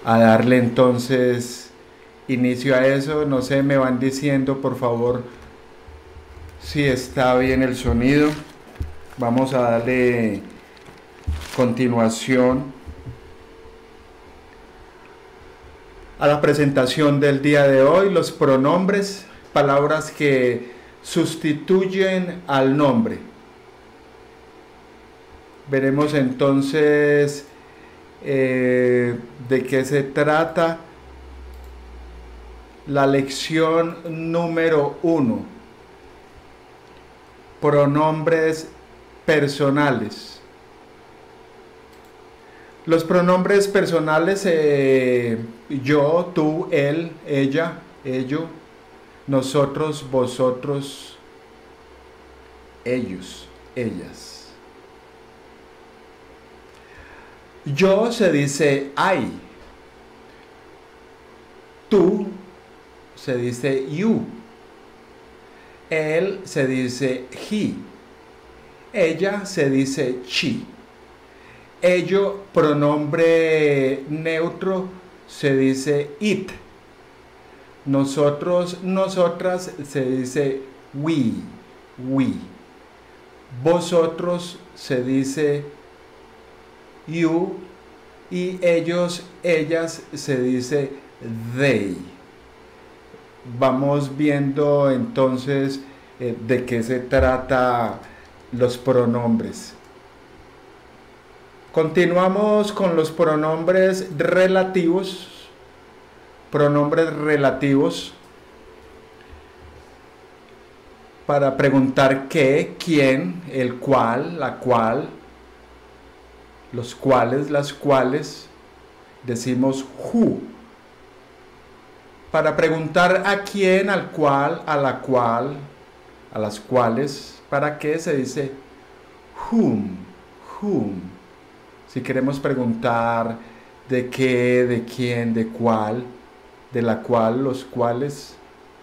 a darle entonces inicio a eso. No sé, me van diciendo por favor si está bien el sonido. Vamos a darle continuación a la presentación del día de hoy. Los pronombres, palabras que sustituyen al nombre. Veremos entonces de qué se trata la lección número 1. Pronombres personales. Los pronombres personales, yo, tú, él, ella, ello, nosotros, vosotros, ellos, ellas. Yo se dice I. Tú se dice you. Él se dice he. Ella se dice she. Ello, pronombre neutro, se dice it. Nosotros, nosotras, se dice we, we. Vosotros se dice you y ellos, ellas se dice they. Vamos viendo entonces de qué se trata los pronombres. Continuamos con los pronombres relativos. Pronombres relativos para preguntar qué, quién, el cual, la cual, los cuales, las cuales, decimos who. Para preguntar a quién, al cual, a la cual, a las cuales, para qué se dice whom, whom. Si queremos preguntar de qué, de quién, de cuál, de la cual, los cuales,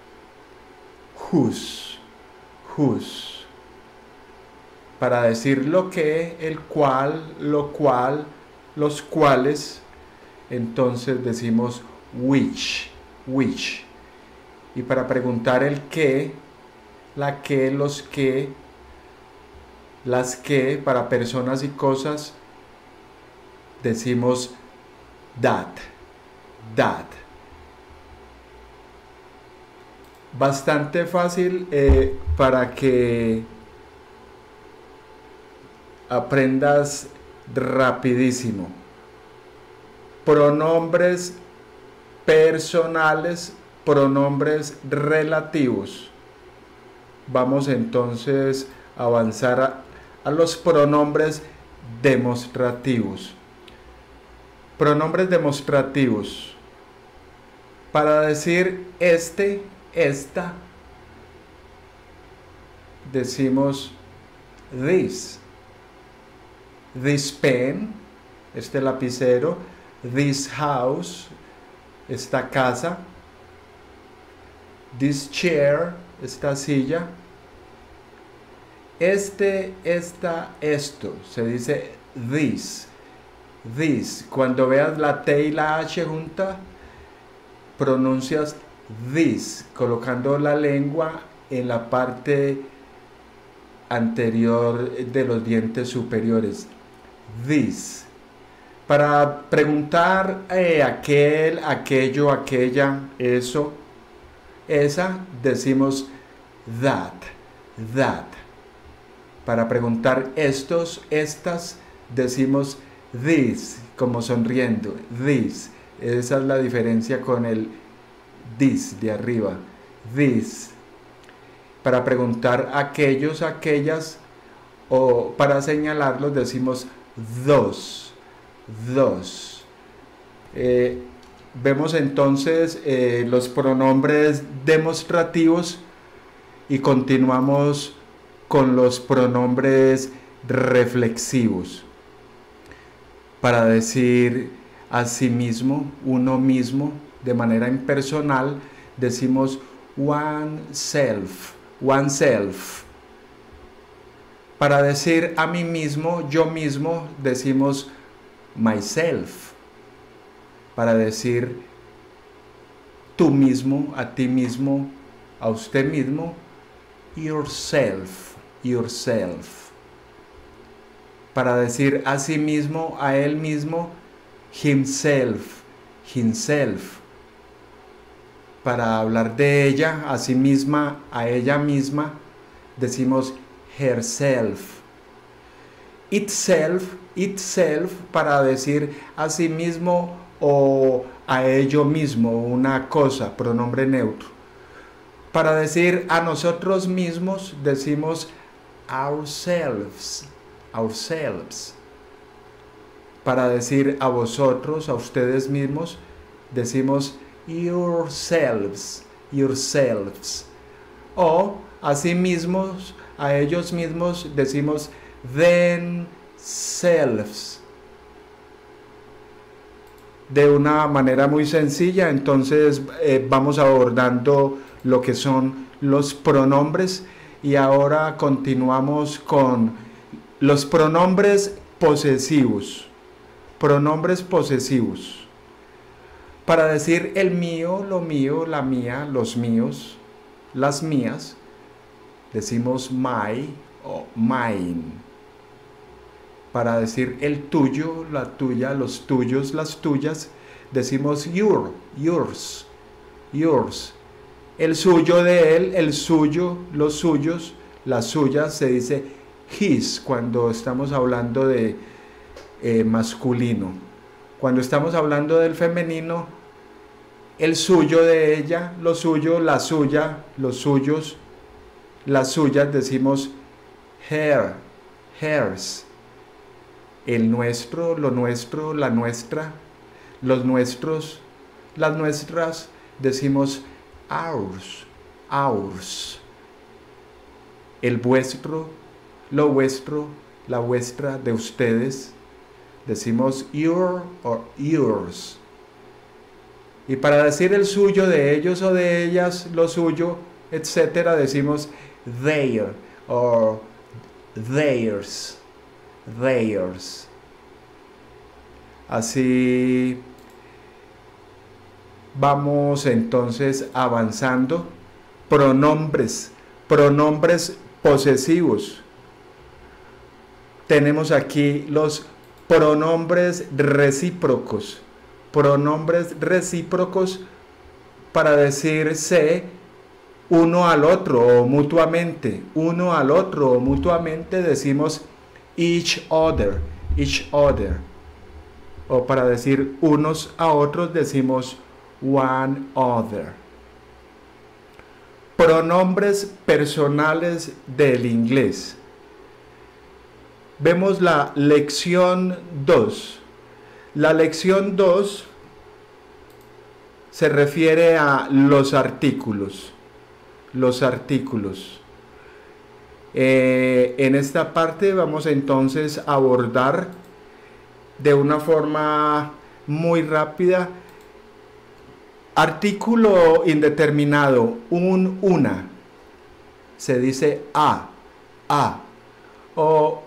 whose, whose. Para decir lo que, el cual, lo cual, los cuales, entonces decimos which, which. Y para preguntar el qué, la que, los que, las que, para personas y cosas, decimos that, that. Bastante fácil para que aprendas rapidísimo. Pronombres personales, pronombres relativos. Vamos entonces a avanzar a los pronombres demostrativos. Pronombres demostrativos. Para decir este, esta, decimos this. This pen, este lapicero. This house, esta casa. This chair, esta silla. Este, esta, esto. Se dice this. This. Cuando veas la T y la H junta, pronuncias this, colocando la lengua en la parte anterior de los dientes superiores. This. Para preguntar aquel, aquello, aquella, eso, esa, decimos that, that. Para preguntar estos, estas, decimos this, como sonriendo, this. Esa es la diferencia con el this de arriba, this. Para preguntar aquellos, aquellas, o para señalarlos decimos those, those. Vemos entonces los pronombres demostrativos y continuamos con los pronombres reflexivos. Para decir a sí mismo, uno mismo, de manera impersonal, decimos oneself, oneself. Para decir a mí mismo, yo mismo, decimos myself. para decir tú mismo, a ti mismo, a usted mismo, yourself, yourself. Para decir a sí mismo, a él mismo, himself, himself. Para hablar de ella, a sí misma, a ella misma, decimos herself. Itself, itself, para decir a sí mismo o a ello mismo, una cosa, pronombre neutro. Para decir a nosotros mismos, decimos ourselves, ourselves. Para decir a vosotros, a ustedes mismos, decimos yourselves, yourselves. O a sí mismos, a ellos mismos, decimos themselves. De una manera muy sencilla, entonces vamos abordando lo que son los pronombres y ahora continuamos con los pronombres posesivos. Pronombres posesivos. Para decir el mío, lo mío, la mía, los míos, las mías, decimos my o mine. Para decir el tuyo, la tuya, los tuyos, las tuyas, decimos your, yours, yours. El suyo de él, el suyo, los suyos, las suyas, se dice his cuando estamos hablando de masculino. Cuando estamos hablando del femenino, el suyo de ella, lo suyo, la suya, los suyos, las suyas, decimos her, hers. El nuestro, lo nuestro, la nuestra, los nuestros, las nuestras, decimos ours, ours. El vuestro, lo vuestro, la vuestra, de ustedes, decimos your or yours. Y para decir el suyo de ellos o de ellas, lo suyo, etcétera, decimos their or theirs. Theirs. Así vamos entonces avanzando. Pronombres, pronombres posesivos. Tenemos aquí los pronombres recíprocos. Pronombres recíprocos para decirse uno al otro o mutuamente. Uno al otro o mutuamente decimos each other, each other. O para decir unos a otros decimos one other. Pronombres personales del inglés. Vemos la lección 2. La lección 2 se refiere a los artículos. Los artículos. En esta parte vamos entonces a abordar de una forma muy rápida artículo indeterminado, una, se dice a, o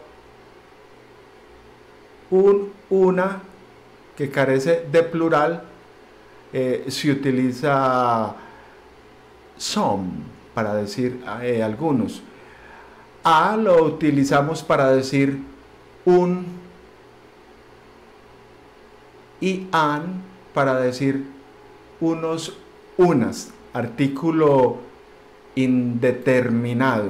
una que carece de plural, se utiliza some para decir algunos. A lo utilizamos para decir un y an para decir unos, unas, artículo indeterminado.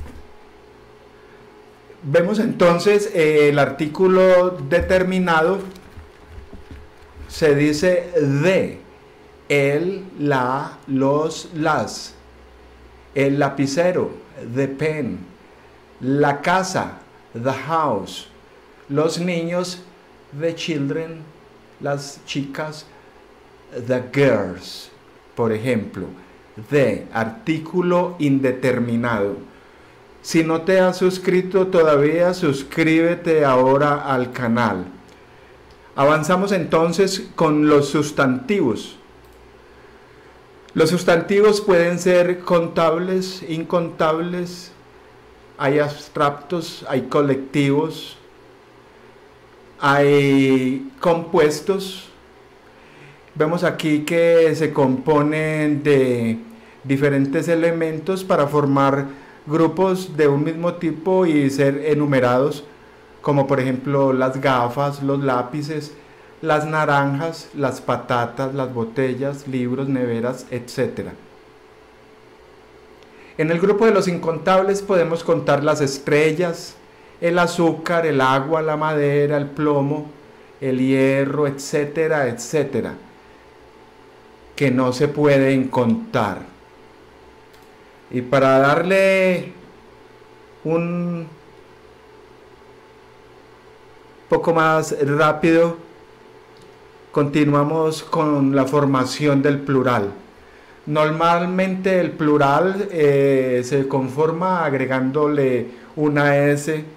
Vemos entonces el artículo determinado se dice de, el, la, los, las, el lapicero, the pen, la casa, the house, los niños, the children, las chicas, the girls, por ejemplo, de, artículo indeterminado. Si no te has suscrito todavía, suscríbete ahora al canal. Avanzamos entonces con los sustantivos. Los sustantivos pueden ser contables, incontables, hay abstractos, hay colectivos, hay compuestos Vemos aquí que se componen de diferentes elementos para formar grupos de un mismo tipo y ser enumerados, como por ejemplo las gafas, los lápices, las naranjas, las patatas, las botellas, libros, neveras, etc. En el grupo de los incontables podemos contar las estrellas, el azúcar, el agua, la madera, el plomo, el hierro, etcétera, etcétera, que no se pueden contar. Y para darle un poco más rápido, continuamos con la formación del plural. Normalmente el plural se conforma agregándole una S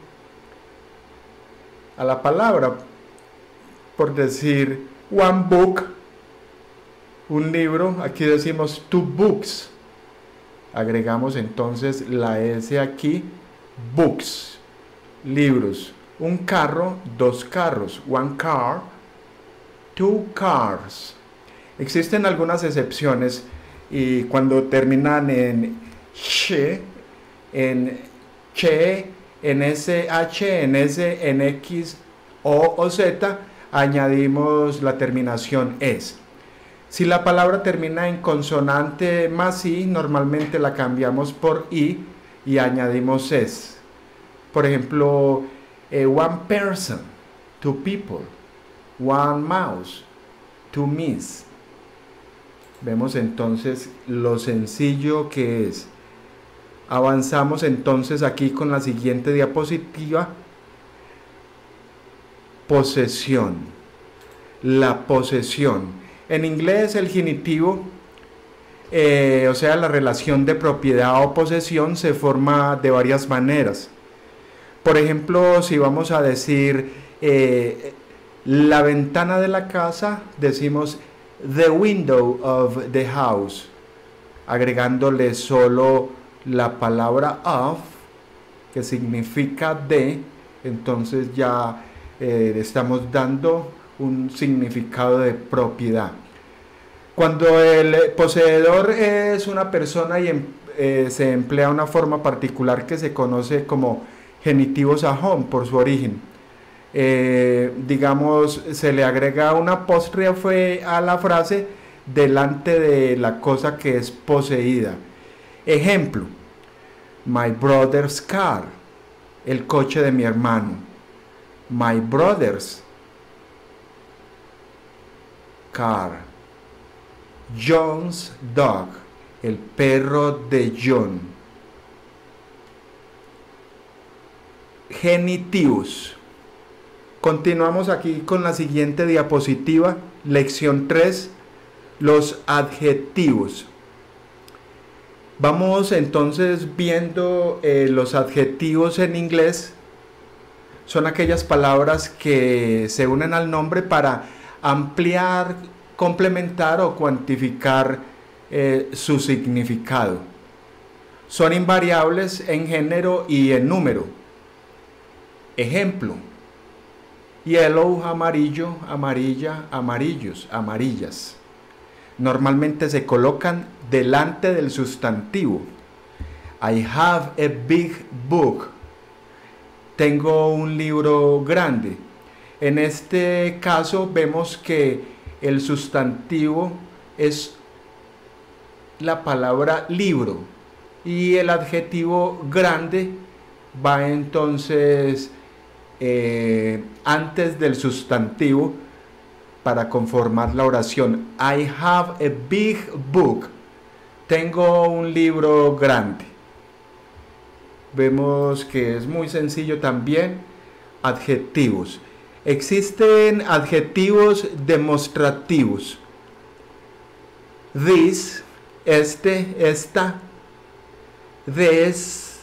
a la palabra. Por decir one book, un libro, aquí decimos two books. Agregamos entonces la S aquí, books, libros. Un carro, dos carros, one car, two cars. Existen algunas excepciones y cuando terminan en che, en che, en sh, en s, en x, o z, añadimos la terminación es. Si la palabra termina en consonante más i, normalmente la cambiamos por i y añadimos es. Por ejemplo, one person, two people, one mouse, two mice. Vemos entonces lo sencillo que es. Avanzamos entonces aquí con la siguiente diapositiva. Posesión. La posesión. En inglés el genitivo, o sea, la relación de propiedad o posesión se forma de varias maneras. Por ejemplo, si vamos a decir la ventana de la casa, decimos the window of the house, agregándole solo la palabra of, que significa de, entonces ya estamos dando un significado de propiedad. Cuando el poseedor es una persona y se emplea una forma particular que se conoce como genitivo sajón por su origen. Digamos, se le agrega un apóstrofe a la frase delante de la cosa que es poseída. Ejemplo, my brother's car, el coche de mi hermano. My brother's car. John's dog, el perro de John. Genitivos. Continuamos aquí con la siguiente diapositiva, lección 3, los adjetivos. Vamos entonces viendo los adjetivos en inglés. Son aquellas palabras que se unen al nombre para ampliar, complementar o cuantificar su significado. Son invariables en género y en número. Ejemplo, yellow, amarillo, amarilla, amarillos, amarillas. Normalmente se colocan delante del sustantivo. I have a big book. Tengo un libro grande. En este caso vemos que el sustantivo es la palabra libro y el adjetivo grande va entonces antes del sustantivo para conformar la oración. I have a big book. Tengo un libro grande. Vemos que es muy sencillo también. Adjetivos. Existen adjetivos demostrativos. This, este, esta, this,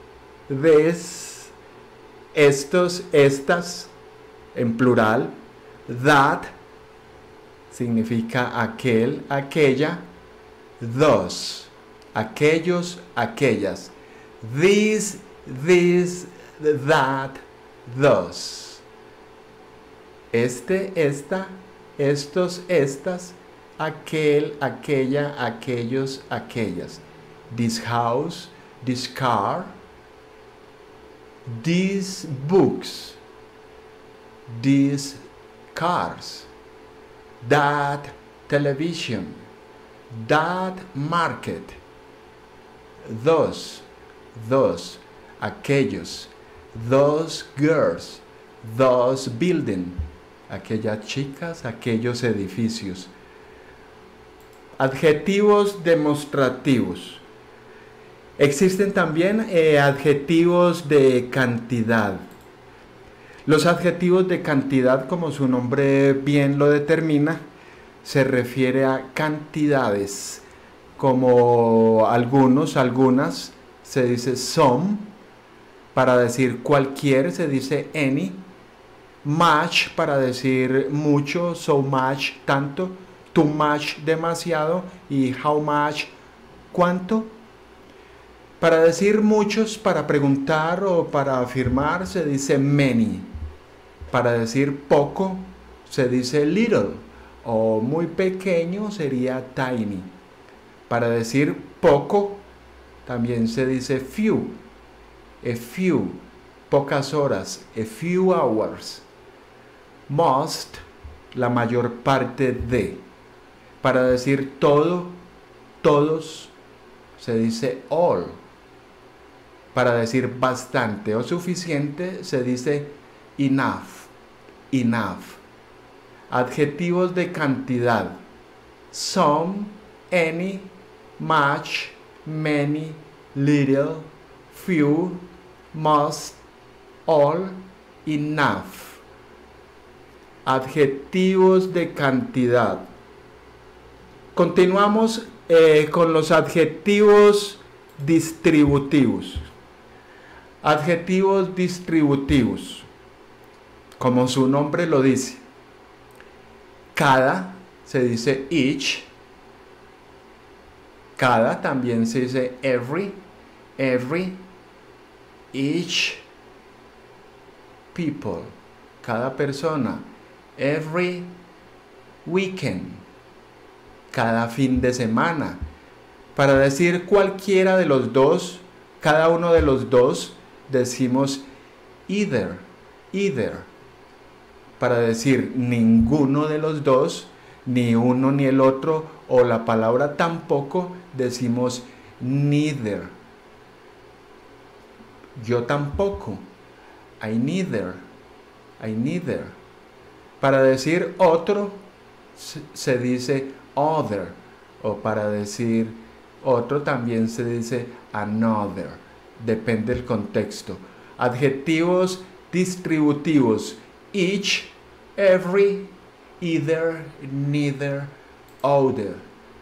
estos, estas, en plural. That significa aquel, aquella. Those, aquellos, aquellas. This, that, those. Este, esta, estos, estas, aquel, aquella, aquellos, aquellas. This house, this car, these books, these cars, that television, that market, those, aquellos, those girls, those buildings, aquellas chicas, aquellos edificios. Adjetivos demostrativos. Existen también adjetivos de cantidad. Los adjetivos de cantidad, como su nombre bien lo determina, se refiere a cantidades, como algunos, algunas, se dice some, para decir cualquier se dice any, much para decir mucho, so much, tanto, too much, demasiado, y how much, cuánto. Para decir muchos, para preguntar o para afirmar se dice many. Para decir poco se dice little, o muy pequeño sería tiny. Para decir poco también se dice few, a few, pocas horas, a few hours. Most, la mayor parte de. Para decir todo, todos, se dice all. Para decir bastante o suficiente se dice enough, enough. Adjetivos de cantidad. Some, any, much, many, little, few, most, all, enough. Adjetivos de cantidad. Continuamos con los adjetivos distributivos. Adjetivos distributivos. Como su nombre lo dice. Cada se dice each. Cada también se dice every, each, people, cada persona, every weekend, cada fin de semana. Para decir cualquiera de los dos, cada uno de los dos, decimos either. Para decir ninguno de los dos, ni uno ni el otro, o la palabra tampoco, decimos neither. Yo tampoco. I neither. Para decir otro, se dice other. O para decir otro también se dice another. Depende del contexto. Adjetivos distributivos. Each, every, either, neither, other.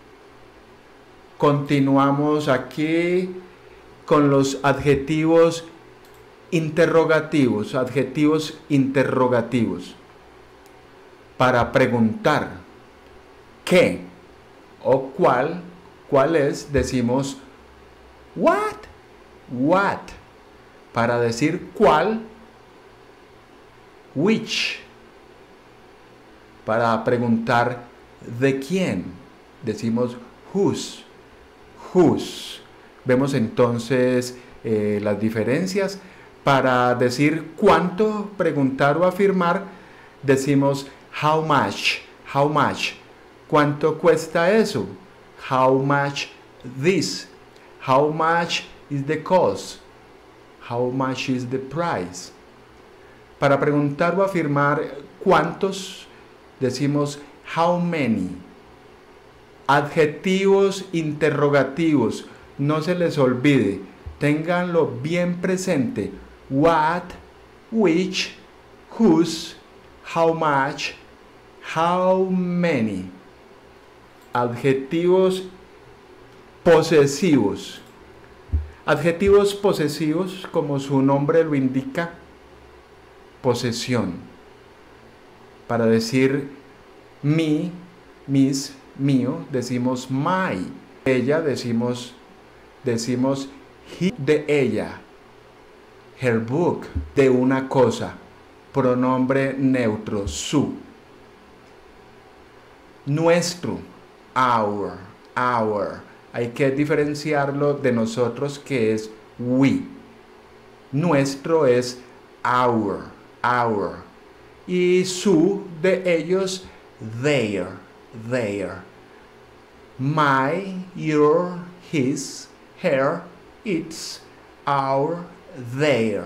Continuamos aquí con los adjetivos interrogativos. Adjetivos interrogativos. Para preguntar qué o cuál es, decimos what. Para decir cuál, which. Para preguntar de quién, decimos whose. Vemos entonces las diferencias. Para decir cuánto, preguntar o afirmar, decimos how much. ¿Cuánto cuesta eso? How much this? How much is the cost? How much is the price? Para preguntar o afirmar cuántos, decimos how many. Adjetivos interrogativos, no se les olvide, ténganlo bien presente. What, which, whose, how much, how many. Adjetivos posesivos. Adjetivos posesivos, como su nombre lo indica, posesión. Para decir mi, mis, mío, decimos my. Ella, decimos he, de ella. Her book, de una cosa. Pronombre neutro, su. Nuestro, our, our. Hay que diferenciarlo de nosotros, que es we. Nuestro es our, our. Y su de ellos, their, their. My, your, his, her, its, our, their.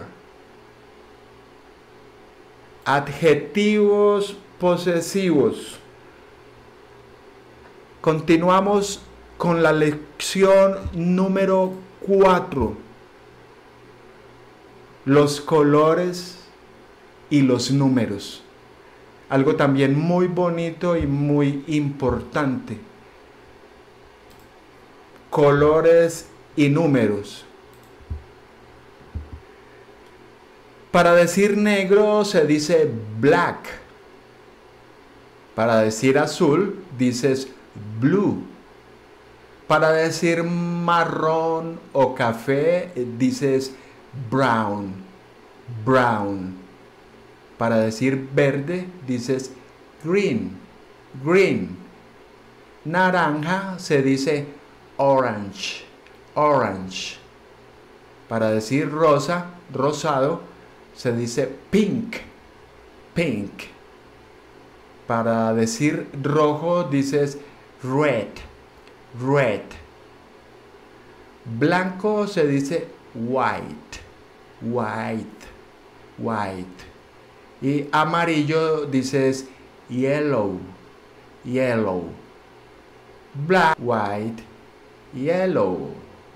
Adjetivos posesivos. Continuamos con la lección número 4. Los colores y los números. Algo también muy bonito y muy importante. Colores y números. Para decir negro se dice black. Para decir azul dices blue. Para decir marrón o café dices brown, brown. Para decir verde dices green, green. Naranja se dice orange, orange. Para decir rosa, rosado, se dice pink, pink. Para decir rojo dices red, red. Blanco se dice white, white, white. Y amarillo dices yellow, yellow. Black, white, yellow.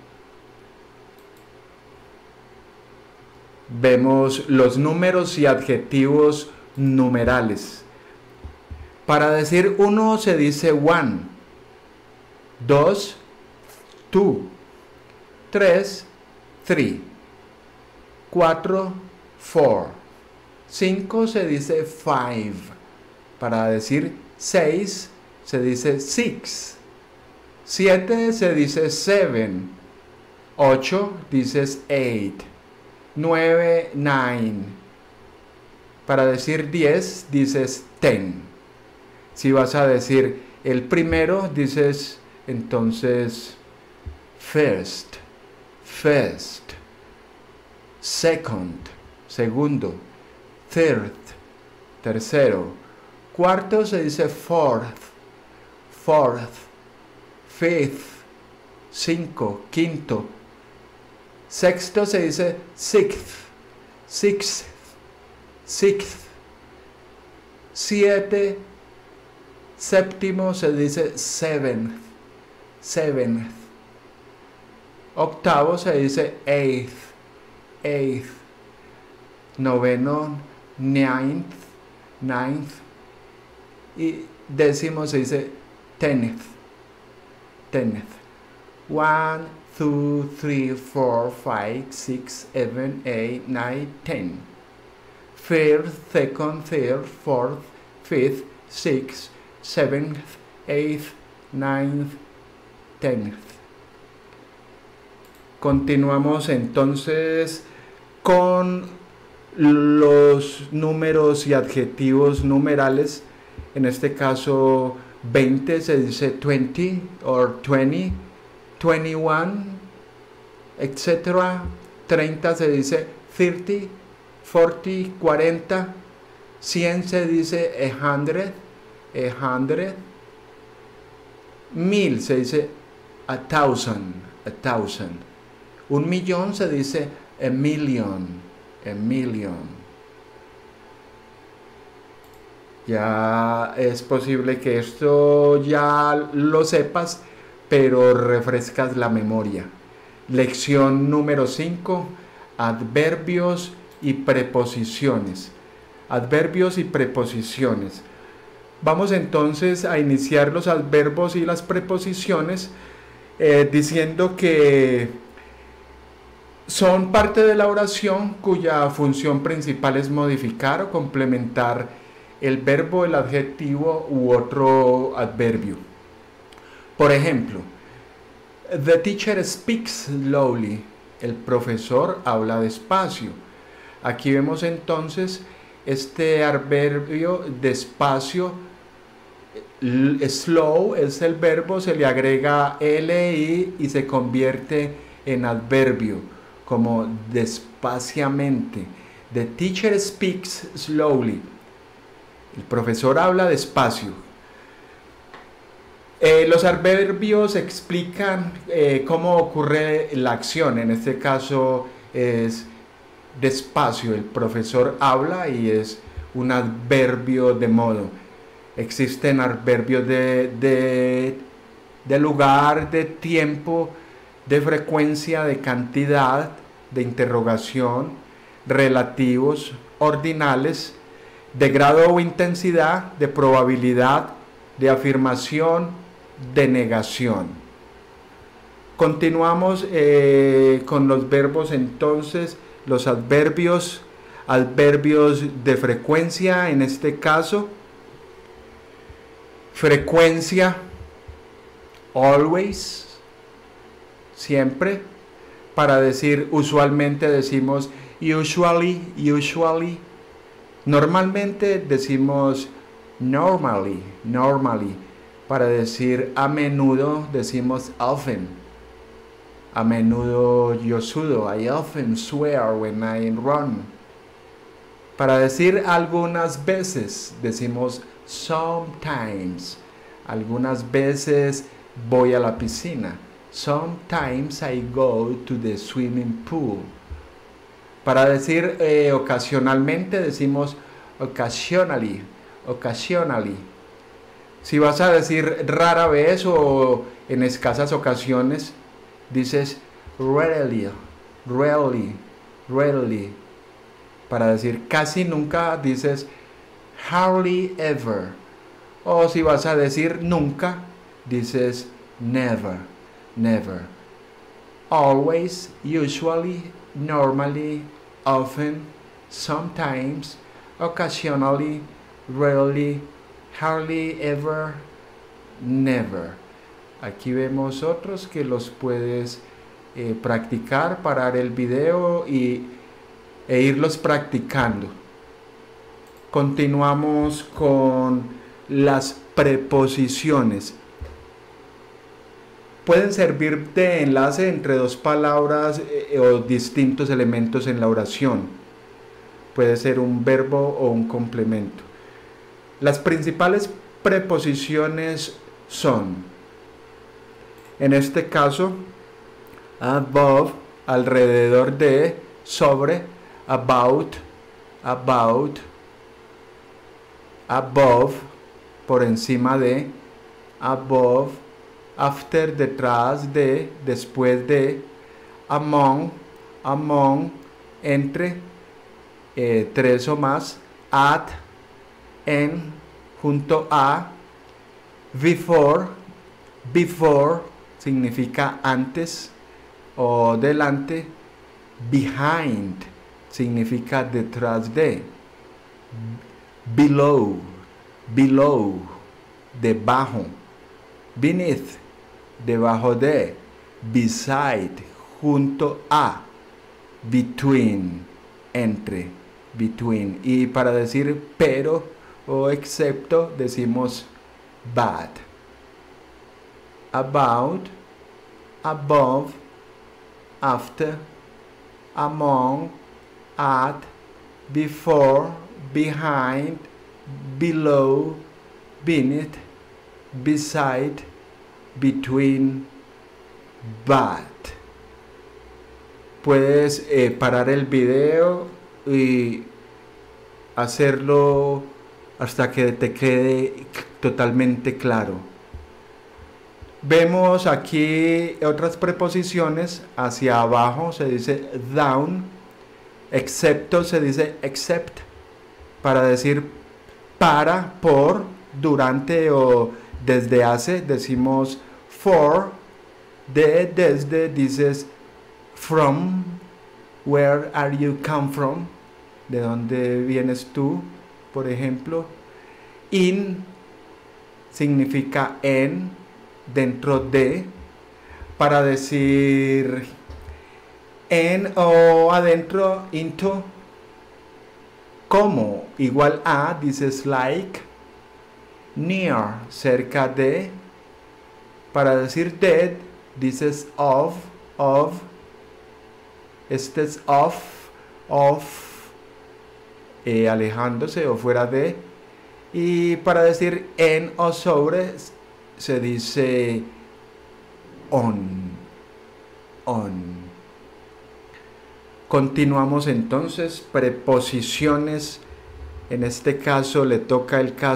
Vemos los números y adjetivos numerales. Para decir uno se dice one, dos, two, tres, three, cuatro, four, cinco se dice five. Para decir seis se dice six, siete se dice seven, ocho dices eight, 9, 9. Para decir 10, dices 10. Si vas a decir el primero, dices entonces first, first. Second, segundo. Third, tercero. Cuarto se dice fourth, fourth. Fifth, cinco, quinto. Sexto se dice sixth, sixth, sixth. Siete, séptimo se dice seventh, seventh. Octavo se dice eighth, eighth. Noveno, ninth, ninth. Y décimo se dice tenth, tenth. 1, 2, 3, 4, 5, 6, 7, 8, 9, 10. First, second, third, fourth, fifth, sixth, seventh, eighth, ninth, tenth. Continuamos entonces con los números y adjetivos numerales. En este caso, 20 se dice 20 o 20. 21, etc. 30 se dice 30, 40, 40. 100 se dice 100, 100. 1000 se dice 1000, 1000. 1.000.000 se dice a million, a million. Ya es posible que esto ya lo sepas, pero refrescas la memoria. Lección número 5, adverbios y preposiciones. Adverbios y preposiciones. Vamos entonces a iniciar los adverbios y las preposiciones diciendo que son parte de la oración cuya función principal es modificar o complementar el verbo, el adjetivo u otro adverbio. Por ejemplo, the teacher speaks slowly. El profesor habla despacio. Aquí vemos entonces este adverbio despacio Slow es el verbo, se le agrega li y se convierte en adverbio, como despaciamente. The teacher speaks slowly. El profesor habla despacio. Los adverbios explican cómo ocurre la acción. En este caso es despacio. El profesor habla y es un adverbio de modo. Existen adverbios de lugar, de tiempo, de frecuencia, de cantidad, de interrogación, relativos, ordinales, de grado o intensidad, de probabilidad, de afirmación, de negación. Continuamos con los verbos entonces, los adverbios, adverbios de frecuencia en este caso. Frecuencia, always, siempre. Para decir usualmente decimos usually. Normalmente decimos normally. Para decir a menudo decimos often. A menudo yo sudo. I often swear when I run. Para decir algunas veces decimos sometimes. Algunas veces voy a la piscina. Sometimes I go to the swimming pool. Para decir ocasionalmente decimos occasionally. Si vas a decir rara vez o en escasas ocasiones, dices rarely. Para decir casi nunca, dices hardly ever. O si vas a decir nunca, dices never. Always, usually, normally, often, sometimes, occasionally, rarely, hardly ever, never. Aquí vemos otros que los puedes practicar, parar el video e irlos practicando. Continuamos con las preposiciones. Pueden servir de enlace entre dos palabras o distintos elementos en la oración. Puede ser un verbo o un complemento. Las principales preposiciones son, en este caso, above, alrededor de, sobre, about, above, por encima de, above, after, detrás de, después de, among, entre, tres o más, at, en, junto a, before significa antes o delante, behind significa detrás de, below, debajo, beneath, debajo de, beside, junto a, between, entre, between. Y para decir pero o excepto decimos but. About, above, after, among, at, before, behind, below, beneath, beside, between, but. Puedes parar el video y hacerlo hasta que te quede totalmente claro. Vemos aquí otras preposiciones. Hacia abajo se dice down, excepto se dice except, para decir para, por, durante o desde hace decimos for, de, desde dices from, where are you come from, de dónde vienes tú, por ejemplo. In significa en, dentro de, para decir en o adentro, into. Como, igual a, dices like. near, cerca de. Para decir dead, dices of, este es alejándose o fuera de. Y para decir en o sobre, se dice on. Continuamos entonces, preposiciones. En este caso le toca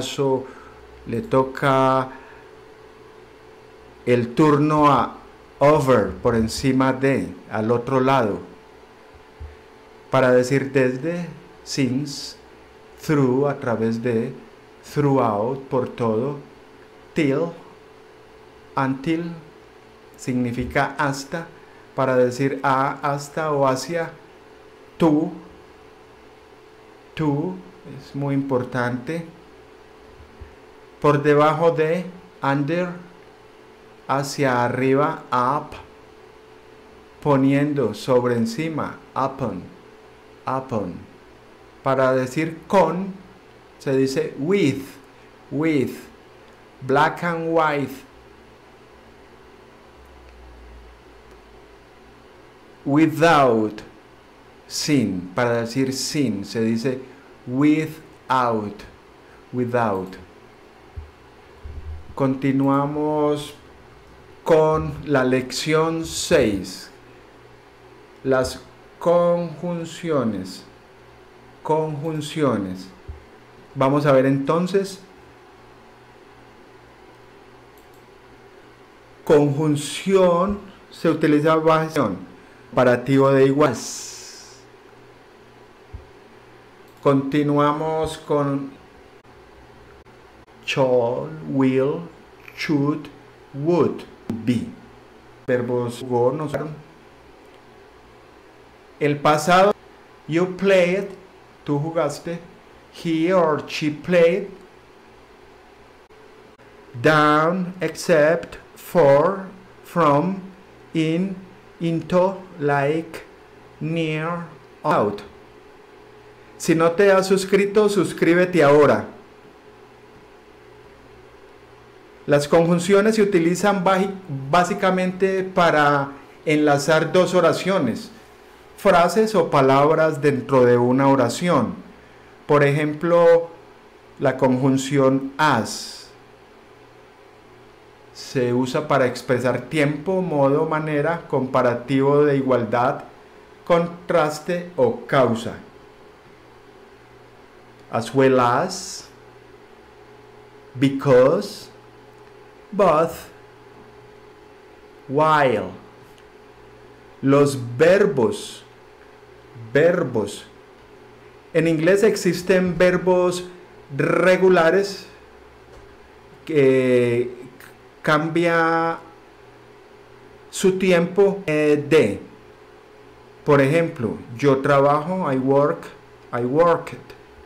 el turno a over, por encima de, al otro lado. Para decir desde, since, through, a través de, throughout, por todo, till, until, significa hasta. Para decir a, hasta o hacia, to, es muy importante. Por debajo de, under, hacia arriba, up, poniendo, sobre encima, upon. Para decir con, se dice with, black and white, without, sin. Para decir sin, se dice without. Continuamos con la lección 6. Las conjunciones. Vamos a ver entonces. Conjunción se utiliza bajo comparativo de igual. Continuamos con shall, will, should, would, be. Verbos go nos fueron. El pasado, you played, tú jugaste. He or she played. Down, except, for, from, in, into, like, near, out. Si no te has suscrito, suscríbete ahora. Las conjunciones se utilizan básicamente para enlazar dos oraciones, frases o palabras dentro de una oración. Por ejemplo, la conjunción as se usa para expresar tiempo, modo, manera, comparativo de igualdad, contraste o causa. As well as, because, both, while. Los verbos. En inglés existen verbos regulares que cambia su tiempo de. Por ejemplo, yo trabajo, I worked.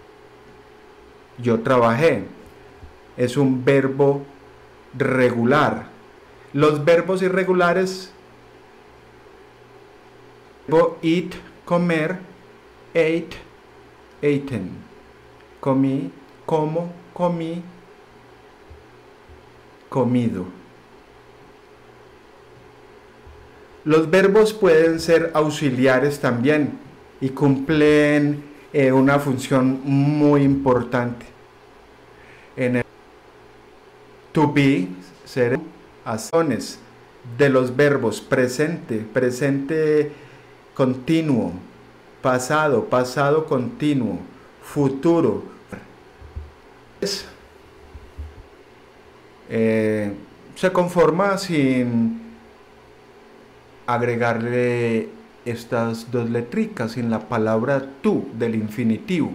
Yo trabajé. Es un verbo regular. Los verbos irregulares, eat, comer, ate, eaten, comí, como, comí, comido. Los verbos pueden ser auxiliares también y cumplen una función muy importante. En el to be, ser, acciones de los verbos presente continuo, pasado continuo, futuro. Se conforma sin agregarle estas dos letricas, sin la palabra to del infinitivo.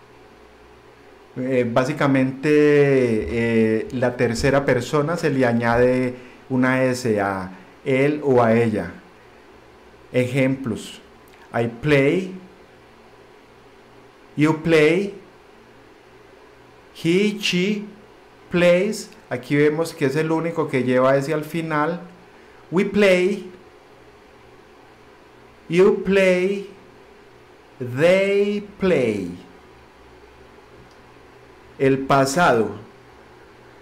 Básicamente la tercera persona se le añade una S a él o a ella. Ejemplos: I play, you play, he, she plays. Aquí vemos que es el único que lleva ese al final. We play, you play, they play. El pasado.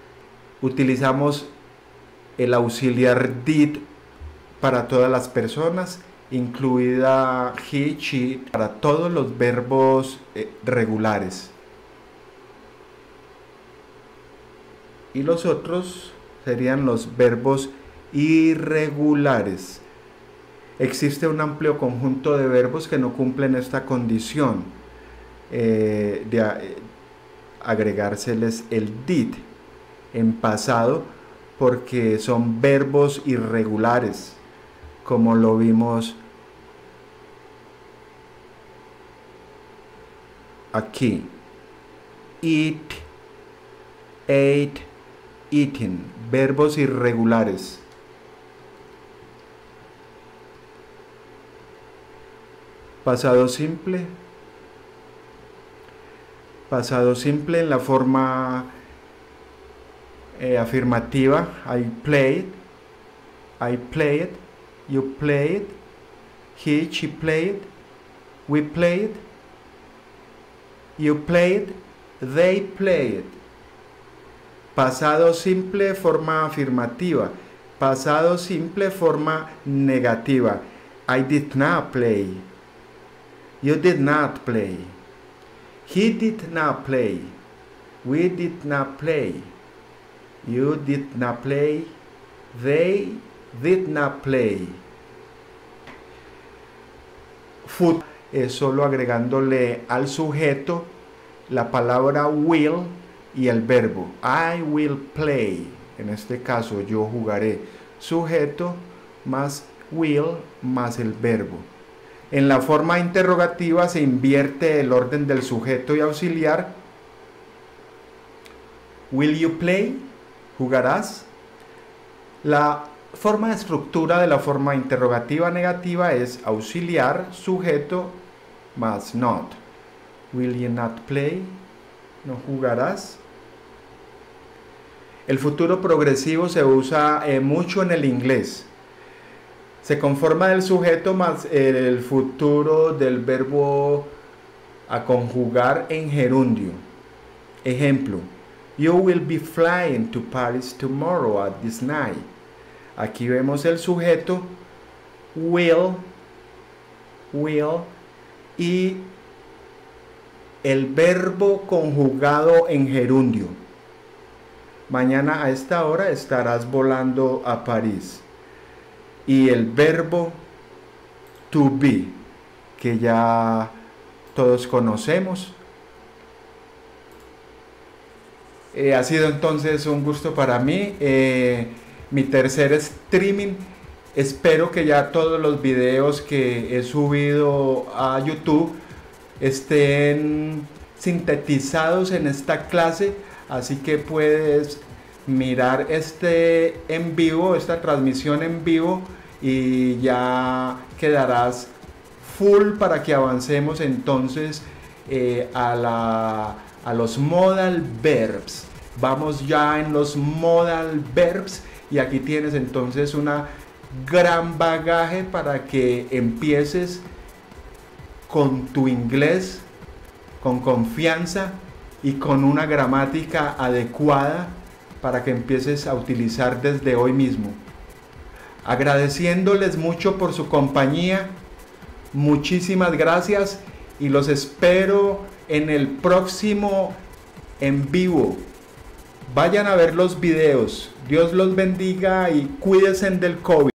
Utilizamos el auxiliar did para todas las personas, incluida he, she, para todos los verbos regulares. Y los otros serían los verbos irregulares. Existe un amplio conjunto de verbos que no cumplen esta condición de agregárseles el did en pasado, porque son verbos irregulares, como lo vimos aquí. Eat, ate, eaten, verbos irregulares. Pasado simple. Pasado simple en la forma afirmativa. I played, you played, he, she played, we played, you played, they played. Pasado simple, forma afirmativa. Pasado simple, forma negativa. I did not play. You did not play. He did not play. We did not play. You did not play. They did not play. Foot es solo agregándole al sujeto la palabra will y el verbo. I will play. En este caso yo jugaré. Sujeto más will más el verbo. En la forma interrogativa se invierte el orden del sujeto y auxiliar. Will you play? ¿Jugarás? La forma de estructura de la forma interrogativa negativa es auxiliar, sujeto más not. Will you not play? ¿No jugarás? El futuro progresivo se usa mucho en el inglés. Se conforma del sujeto más el futuro del verbo a conjugar en gerundio. Ejemplo: You will be flying to Paris tomorrow at this night. Aquí vemos el sujeto will y el verbo conjugado en gerundio. Mañana a esta hora estarás volando a París. Y el verbo to be, que ya todos conocemos. Ha sido entonces un gusto para mí, mi tercer streaming. Espero que ya todos los videos que he subido a YouTube estén sintetizados en esta clase, así que puedes mirar este en vivo, esta transmisión en vivo, y ya quedarás full para que avancemos entonces a los modal verbs. Vamos ya en los modal verbs y aquí tienes entonces una gran bagaje para que empieces con tu inglés con confianza y con una gramática adecuada para que empieces a utilizar desde hoy mismo. Agradeciéndoles mucho por su compañía, muchísimas gracias y los espero en el próximo en vivo. Vayan a ver los videos. Dios los bendiga y cuídense del COVID.